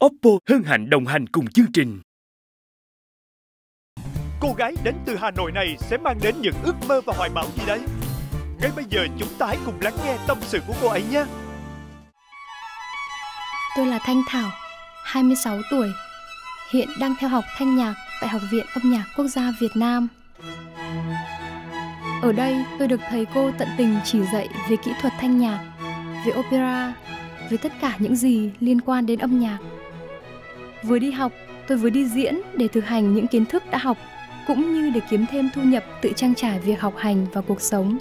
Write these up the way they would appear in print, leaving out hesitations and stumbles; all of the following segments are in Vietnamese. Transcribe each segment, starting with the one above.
Oppo hân hạnh đồng hành cùng chương trình. Cô gái đến từ Hà Nội này sẽ mang đến những ước mơ và hoài bão gì đấy? Ngay bây giờ chúng ta hãy cùng lắng nghe tâm sự của cô ấy nhé. Tôi là Thanh Thảo, 26 tuổi, hiện đang theo học thanh nhạc tại Học viện Âm nhạc Quốc gia Việt Nam. Ở đây tôi được thầy cô tận tình chỉ dạy về kỹ thuật thanh nhạc, về opera, về tất cả những gì liên quan đến âm nhạc. Vừa đi học, tôi vừa đi diễn để thực hành những kiến thức đã học, cũng như để kiếm thêm thu nhập tự trang trải việc học hành và cuộc sống.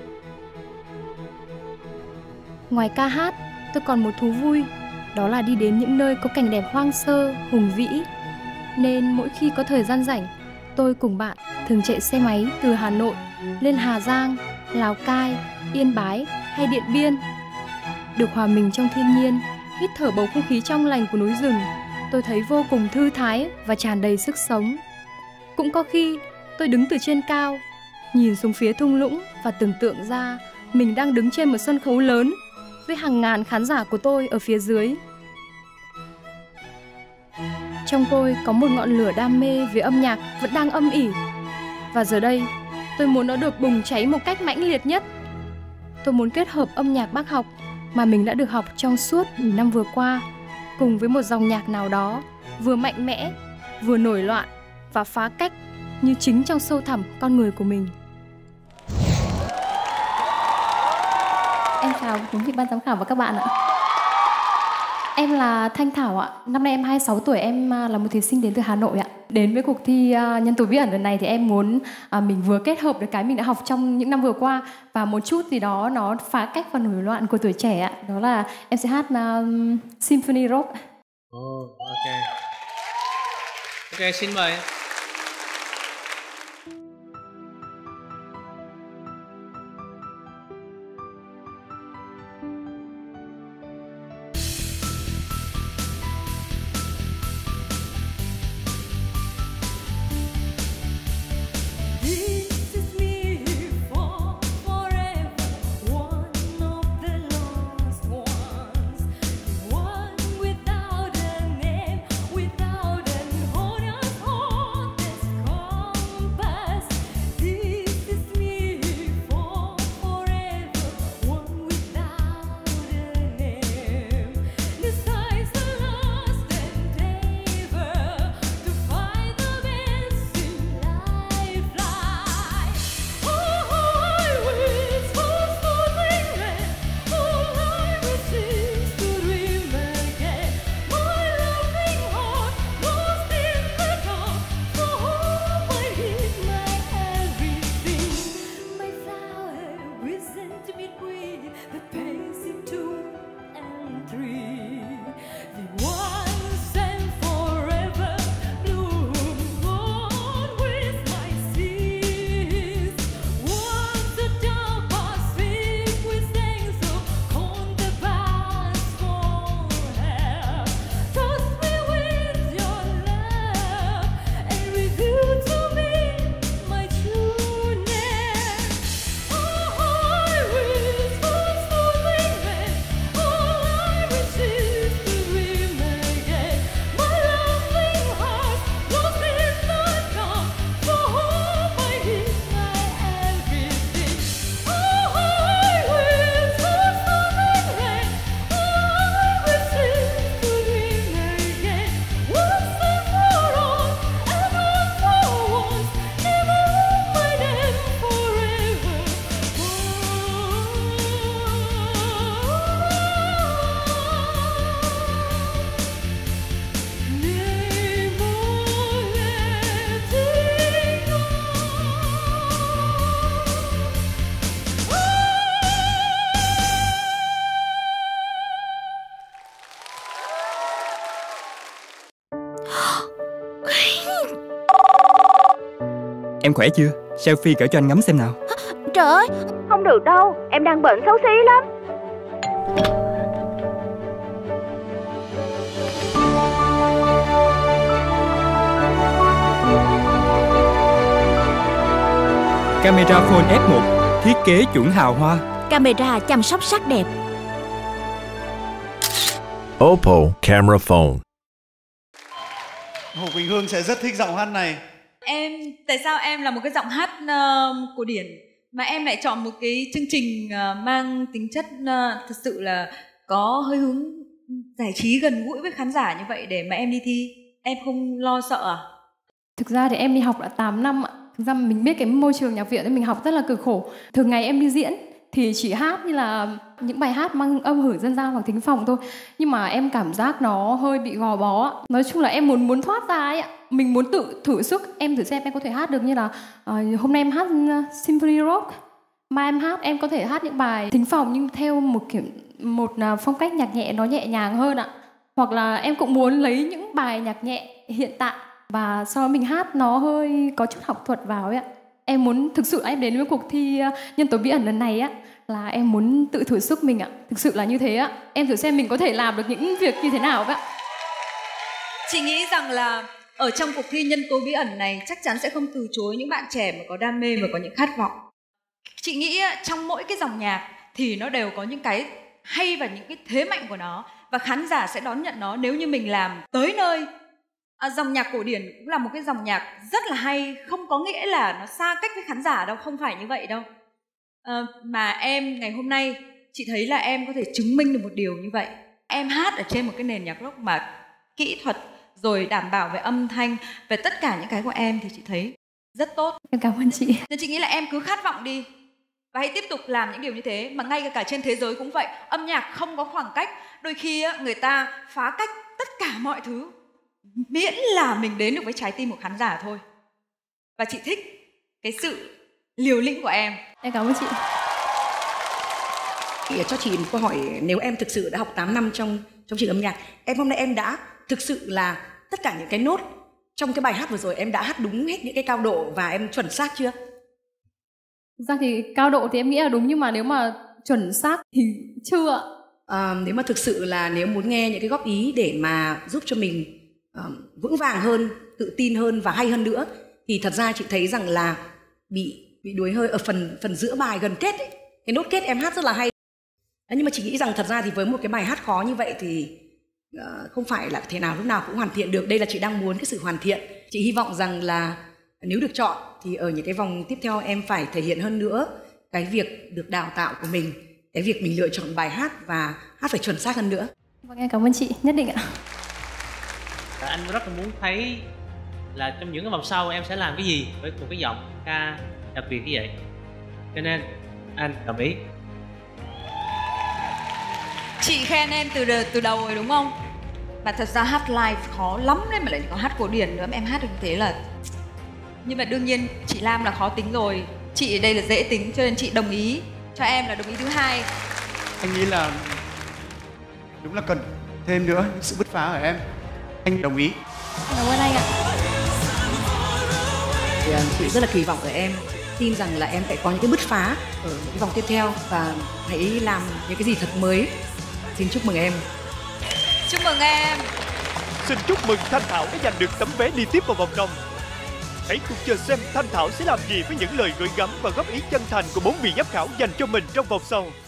Ngoài ca hát, tôi còn một thú vui, đó là đi đến những nơi có cảnh đẹp hoang sơ, hùng vĩ. Nên mỗi khi có thời gian rảnh, tôi cùng bạn thường chạy xe máy từ Hà Nội lên Hà Giang, Lào Cai, Yên Bái hay Điện Biên. Được hòa mình trong thiên nhiên, hít thở bầu không khí trong lành của núi rừng, tôi thấy vô cùng thư thái và tràn đầy sức sống. Cũng có khi tôi đứng từ trên cao, nhìn xuống phía thung lũng và tưởng tượng ra mình đang đứng trên một sân khấu lớn với hàng ngàn khán giả của tôi ở phía dưới. Trong tôi có một ngọn lửa đam mê về âm nhạc vẫn đang âm ỉ. Và giờ đây, tôi muốn nó được bùng cháy một cách mãnh liệt nhất. Tôi muốn kết hợp âm nhạc bác học mà mình đã được học trong suốt những năm vừa qua cùng với một dòng nhạc nào đó vừa mạnh mẽ, vừa nổi loạn và phá cách như chính trong sâu thẳm con người của mình. Em chào quý vị ban giám khảo và các bạn ạ. Em là Thanh Thảo ạ. Năm nay em 26 tuổi, em là một thí sinh đến từ Hà Nội ạ. Đến với cuộc thi Nhân tố bí ẩn lần này thì em muốn mình vừa kết hợp được cái mình đã học trong những năm vừa qua và một chút gì đó nó phá cách và nổi loạn của tuổi trẻ ạ. Đó là em sẽ hát Symphony Rock. Ok. Ok, xin mời. Em khỏe chưa? Selfie cỡ cho anh ngắm xem nào. Trời ơi, không được đâu, em đang bệnh xấu xí lắm. Camera Phone F1, thiết kế chuẩn hào hoa. Camera chăm sóc sắc đẹp. Oppo Camera Phone. Hồ Quỳnh Hương sẽ rất thích giọng hát này. Tại sao em là một cái giọng hát cổ điển mà em lại chọn một cái chương trình mang tính chất thật sự là có hơi hướng giải trí gần gũi với khán giả như vậy để mà em đi thi? Em không lo sợ à? Thực ra thì em đi học đã 8 năm ạ. Thực ra mình biết cái môi trường nhạc viện thì mình học rất là cực khổ. Thường ngày em đi diễn thì chỉ hát như là những bài hát mang âm hưởng dân gian hoặc thính phòng thôi. Nhưng mà em cảm giác nó hơi bị gò bó. Nói chung là em muốn thoát ra ấy ạ. Mình muốn tự thử sức. Em thử xem em có thể hát được như là hôm nay em hát symphony rock. Mai em hát em có thể hát những bài thính phòng nhưng theo một phong cách nhạc nhẹ, nó nhẹ nhàng hơn ạ. Hoặc là em cũng muốn lấy những bài nhạc nhẹ hiện tại và sau đó mình hát nó hơi có chút học thuật vào ấy ạ. Em muốn thực sự em đến với cuộc thi nhân tố bí ẩn lần này á là em muốn tự thử sức mình ạ. Thực sự là như thế ạ. Em thử xem mình có thể làm được những việc như thế nào ạ. Chị nghĩ rằng là ở trong cuộc thi nhân tố bí ẩn này chắc chắn sẽ không từ chối những bạn trẻ mà có đam mê và có những khát vọng. Chị nghĩ trong mỗi cái dòng nhạc thì nó đều có những cái hay và những cái thế mạnh của nó, và khán giả sẽ đón nhận nó nếu như mình làm tới nơi. Dòng nhạc cổ điển cũng là một cái dòng nhạc rất là hay, không có nghĩa là nó xa cách với khán giả đâu, không phải như vậy đâu. Mà em ngày hôm nay chị thấy là em có thể chứng minh được một điều như vậy. Em hát ở trên một cái nền nhạc rock mà kỹ thuật rồi đảm bảo về âm thanh, về tất cả những cái của em thì chị thấy rất tốt. Em cảm ơn chị. Nên chị nghĩ là em cứ khát vọng đi và hãy tiếp tục làm những điều như thế. Mà ngay cả trên thế giới cũng vậy, âm nhạc không có khoảng cách. Đôi khi người ta phá cách tất cả mọi thứ miễn là mình đến được với trái tim của khán giả thôi. Và chị thích cái sự liều lĩnh của em. Em cảm ơn chị. Cho chị một câu hỏi, nếu em thực sự đã học 8 năm trong trường âm nhạc, em hôm nay em đã thực sự là tất cả những cái nốt trong cái bài hát vừa rồi em đã hát đúng hết những cái cao độ và em chuẩn xác chưa? Thực ra thì cao độ thì em nghĩ là đúng, nhưng mà nếu mà chuẩn xác thì chưa. Nếu mà thực sự là nếu muốn nghe những cái góp ý để mà giúp cho mình vững vàng hơn, tự tin hơn và hay hơn nữa, thì thật ra chị thấy rằng là bị đuối hơi ở phần giữa bài gần kết ấy. Cái nốt kết em hát rất là hay. Nhưng mà chị nghĩ rằng thật ra thì với một cái bài hát khó như vậy thì không phải là thế nào lúc nào cũng hoàn thiện được. Đây là chị đang muốn cái sự hoàn thiện. Chị hy vọng rằng là nếu được chọn thì ở những cái vòng tiếp theo em phải thể hiện hơn nữa cái việc được đào tạo của mình, cái việc mình lựa chọn bài hát và hát phải chuẩn xác hơn nữa. Vâng, em cảm ơn chị, nhất định ạ. Anh rất là muốn thấy là trong những cái vòng sau em sẽ làm cái gì với một cái giọng ca đặc biệt như vậy, cho nên anh đồng ý. Chị khen em từ đầu rồi đúng không? Mà thật ra hát live khó lắm đấy, mà lại có hát cổ điển nữa mà em hát được như thế là... Nhưng mà đương nhiên chị Lam là khó tính rồi, chị ở đây là dễ tính, cho nên chị đồng ý cho em là đồng ý thứ hai. Anh nghĩ là đúng là cần thêm nữa những sự bứt phá ở em. Anh đồng ý. Cảm ơn anh ạ. Thì chị rất là kỳ vọng ở em, tin rằng là em sẽ có những cái bứt phá ở những cái vòng tiếp theo và hãy làm những cái gì thật mới. Xin chúc mừng em. Chúc mừng em. Xin chúc mừng Thanh Thảo đã giành được tấm vé đi tiếp vào vòng trong. Hãy cùng chờ xem Thanh Thảo sẽ làm gì với những lời gửi gắm và góp ý chân thành của 4 vị giám khảo dành cho mình trong vòng sau.